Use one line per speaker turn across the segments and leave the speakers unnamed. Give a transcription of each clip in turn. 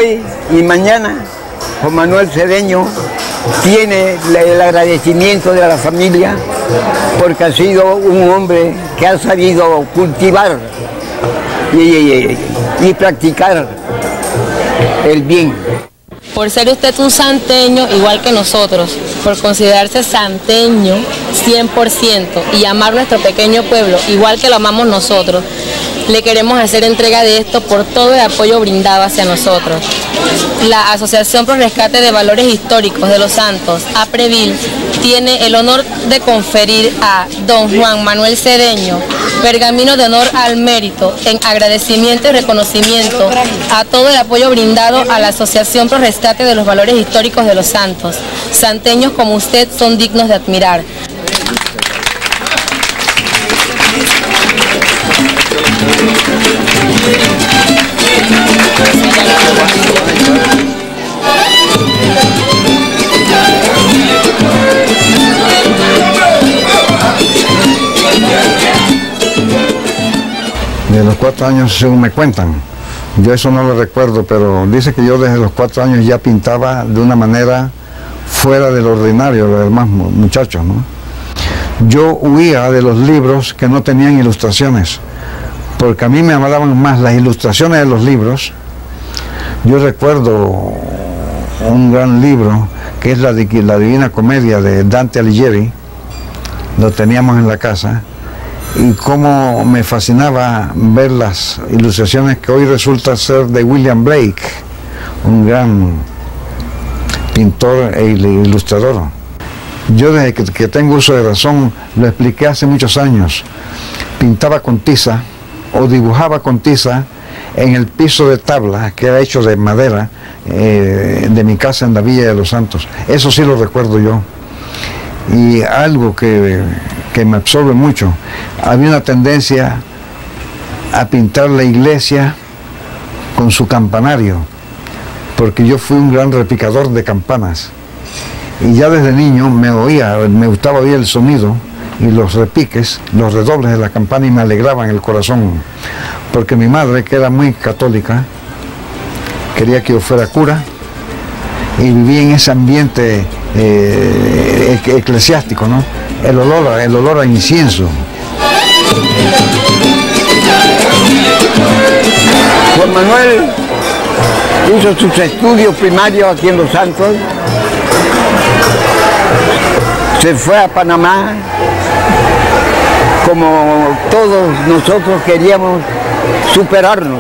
hoy y mañana Juan Manuel Cedeño tiene el agradecimiento de la familia porque ha sido un hombre que ha sabido cultivar y practicar el bien.
Por ser usted un santeño igual que nosotros, por considerarse santeño 100% y amar nuestro pequeño pueblo igual que lo amamos nosotros, le queremos hacer entrega de esto por todo el apoyo brindado hacia nosotros. La Asociación Pro Rescate de Valores Históricos de los Santos, APREVIL, tiene el honor de conferir a don Juan Manuel Cedeño pergamino de honor al mérito en agradecimiento y reconocimiento a todo el apoyo brindado a la Asociación Pro Rescate de los Valores Históricos de los Santos. Santeños como usted son dignos de admirar.
De los 4 años, según me cuentan, yo eso no lo recuerdo, pero dice que yo desde los 4 años ya pintaba de una manera fuera del ordinario de los demás muchachos, ¿no? Yo huía de los libros que no tenían ilustraciones, porque a mí me agradaban más las ilustraciones de los libros. Yo recuerdo un gran libro que es la Divina Comedia de Dante Alighieri, lo teníamos en la casa, y cómo me fascinaba ver las ilustraciones que hoy resulta ser de William Blake, un gran pintor e ilustrador. Yo desde que tengo uso de razón, lo expliqué hace muchos años, pintaba con tiza o dibujaba con tiza en el piso de tabla que era hecho de madera de mi casa en la Villa de los Santos. Eso sí lo recuerdo yo. Y algo que me absorbe mucho, había una tendencia a pintar la iglesia con su campanario, porque yo fui un gran repicador de campanas. Y ya desde niño me gustaba oír el sonido y los repiques, los redobles de la campana, y me alegraban el corazón, porque mi madre, que era muy católica, quería que yo fuera cura y vivía en ese ambiente eclesiástico, ¿no? El olor a incienso.
Juan Manuel hizo sus estudios primarios aquí en Los Santos, se fue a Panamá, como todos nosotros queríamos superarnos.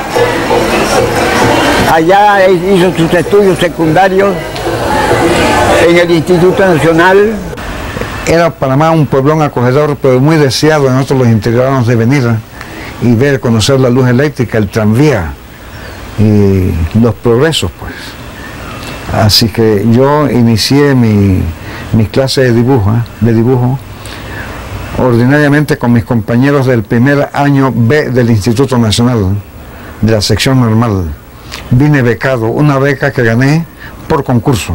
Allá hizo sus estudios secundarios en el Instituto Nacional.
Era Panamá un pueblón acogedor, pero muy deseado de nosotros los interiornos de venir y ver, conocer la luz eléctrica, el tranvía y los progresos, pues. Así que yo inicié mis clases de dibujo ordinariamente con mis compañeros del primer año B del Instituto Nacional, de la sección normal. Vine becado, una beca que gané por concurso.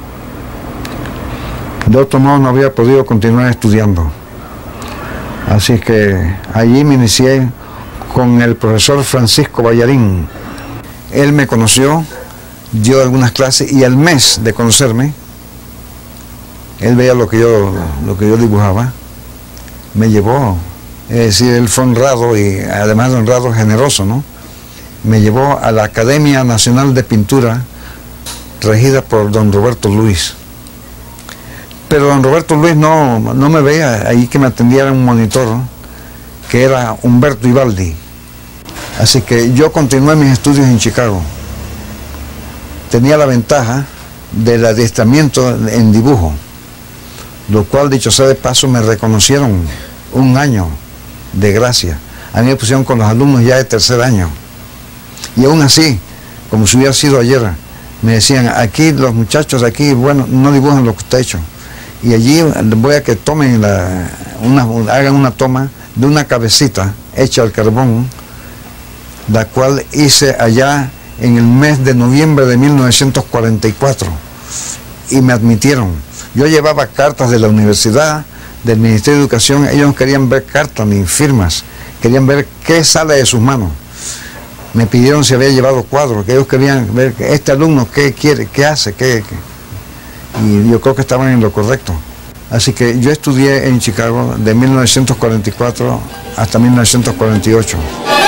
De otro modo no había podido continuar estudiando. Así que allí me inicié con el profesor Francisco Ballarín. Él me conoció, dio algunas clases, y al mes de conocerme, él veía lo que yo dibujaba, me llevó, es decir, él fue honrado, y además de honrado, generoso, ¿no? Me llevó a la Academia Nacional de Pintura, regida por don Roberto Luis. Pero don Roberto Luis no me veía ahí, que me atendiera un monitor, ¿no?, que era Humberto Ibaldi. Así que yo continué mis estudios en Chicago. Tenía la ventaja del adiestramiento en dibujo, lo cual, dicho sea de paso, me reconocieron un año de gracia. A mí me pusieron con los alumnos ya de tercer año. Y aún así, como si hubiera sido ayer, me decían, aquí los muchachos de aquí, bueno, no dibujan lo que está hecho. Y allí voy a que tomen hagan una toma de una cabecita hecha al carbón, la cual hice allá en el mes de noviembre de 1944, y me admitieron. Yo llevaba cartas de la universidad, del Ministerio de Educación. Ellos no querían ver cartas ni firmas, querían ver qué sale de sus manos. me pidieron si había llevado cuadros, que ellos querían ver este alumno qué quiere, qué hace, y yo creo que estaban en lo correcto. Así que yo estudié en Chicago de 1944 hasta 1948.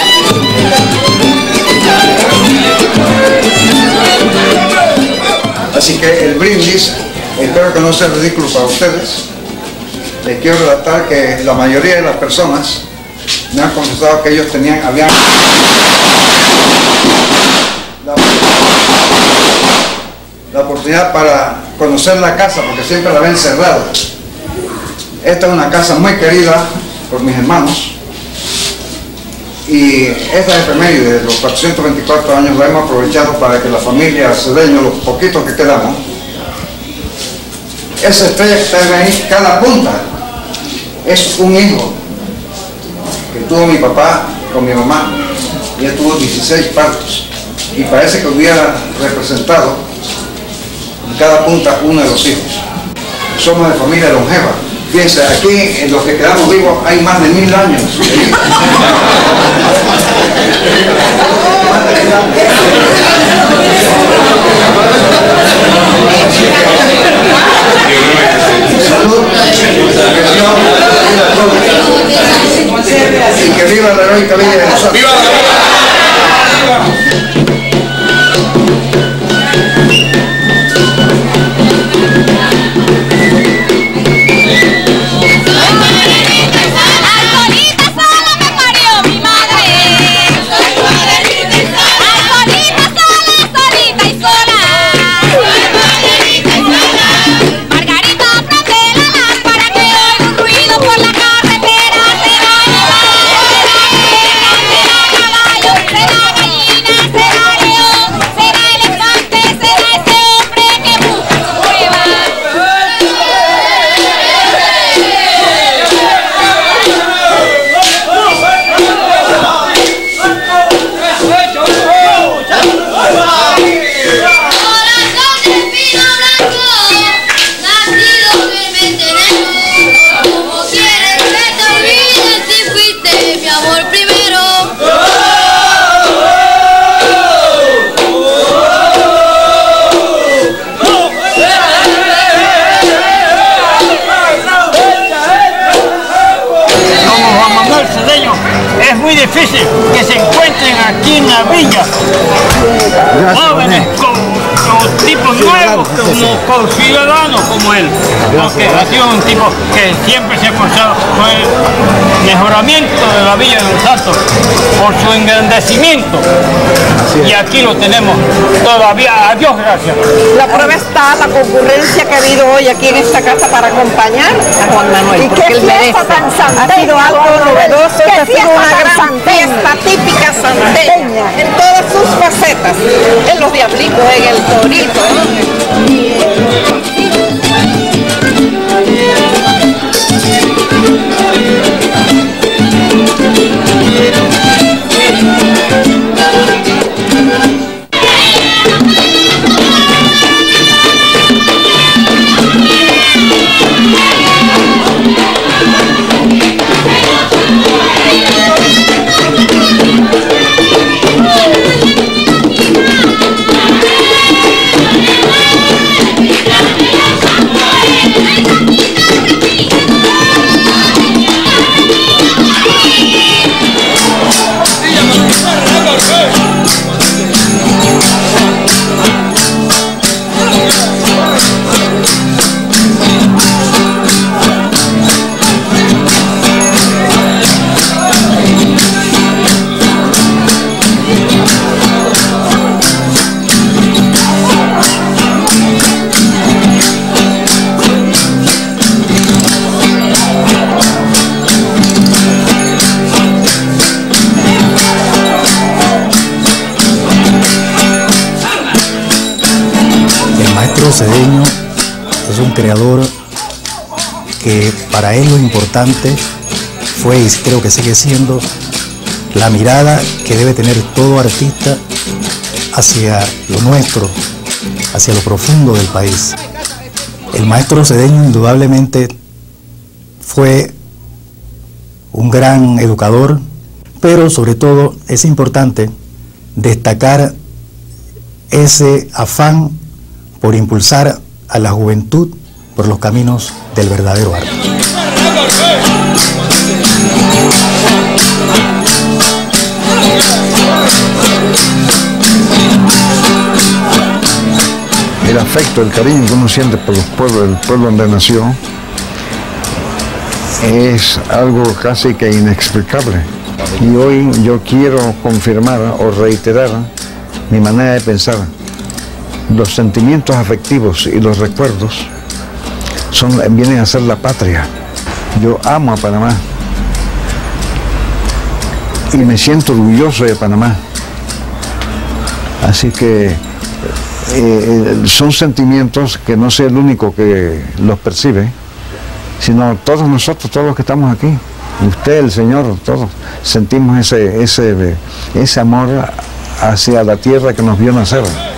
Así que el brindis, espero que no sea ridículo para ustedes. Les quiero relatar que la mayoría de las personas me han confesado que ellos habían la oportunidad para conocer la casa, porque siempre la ven cerrada. Esta es una casa muy querida por mis hermanos, y esta efeméride de los 424 años la hemos aprovechado para que la familia Cedeño, los poquitos que quedamos, esa estrella que está ahí, cada punta es un hijo que tuvo mi papá con mi mamá. Ella tuvo 16 partos y parece que hubiera representado en cada punta uno de los hijos. Somos de familia longeva. Fíjense, aquí en los que quedamos vivos hay más de 1000 años. Salud, y que viva la heroica vida de nosotros. ¡Viva la
difícil que se encuentren aquí en la villa jóvenes con tipos nuevos, con ciudadanos como él, porque ha sido un tipo que siempre se ha esforzado por el mejoramiento de la Villa de los Santos, por su engrandecimiento, y aquí lo tenemos todavía, a Dios gracias.
La prueba está la concurrencia que ha habido hoy aquí en esta casa para acompañar a Juan Manuel,
¿y qué fiesta tan santeña?
Ha sido algo novedoso, ha sido una gran fiesta típica santeña, en todas sus facetas, en los diablitos, en el torito,
Cedeño es un creador que para él lo importante fue, y creo que sigue siendo, la mirada que debe tener todo artista hacia lo nuestro, hacia lo profundo del país. El maestro Cedeño indudablemente fue un gran educador, pero sobre todo es importante destacar ese afán por impulsar a la juventud por los caminos del verdadero arte.
El afecto, el cariño que uno siente por los pueblos, el pueblo donde nació, es algo casi que inexplicable. Y hoy yo quiero confirmar o reiterar mi manera de pensar. Los sentimientos afectivos y los recuerdos vienen a ser la patria. Yo amo a Panamá y me siento orgulloso de Panamá. Así que son sentimientos que no soy el único que los percibe, sino todos nosotros, todos los que estamos aquí. Usted, el Señor, todos sentimos ese amor hacia la tierra que nos vio nacer.